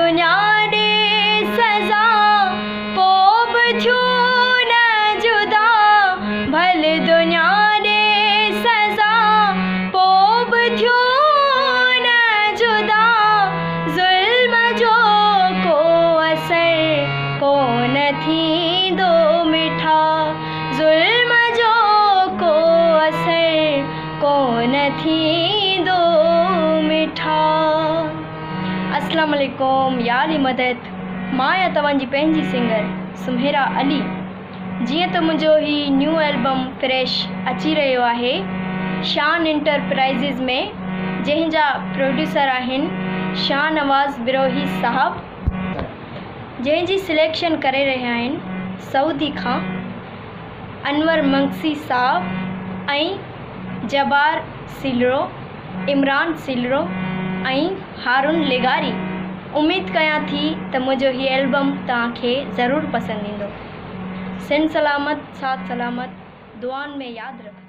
दुनिया ॾे सज़ा पोइ बि थियो न जुदा, भले दुनिया ॾे सज़ा पोइ बि थियो न जुदा, ज़ुल्म जो को असर कोन थींदो मिठा, ज़ुल्म जो को असर कोन थींदो मिठा। अस्सलाम वालेकुम, यारी मदद, मां या तव्हांजी पंहिंजी सिंगर सुमेरा अली। जीअं त मुंहिंजो ही न्यू एल्बम फ्रेश अची रहियो आहे शान इंटरप्राइज़िस में, जंहिंजा प्रोड्यूसर आहिनि शाहनवाज़ बिरोही साहब, जंहिंजी सिलेक्शन करे रहिया आहिनि सऊदी खां अनवर मंगसी साहब ऐं जबार सिलरो, इमरान सिलरो ऐं हारून लेगारी। उम्मीद कयां थी त मुंहिंजो हीउ एल्बम तव्हांखे ज़रूरु पसंदि ईंदो। सिन सलामत, साथ सलामत, दुआनि में यादि रखो।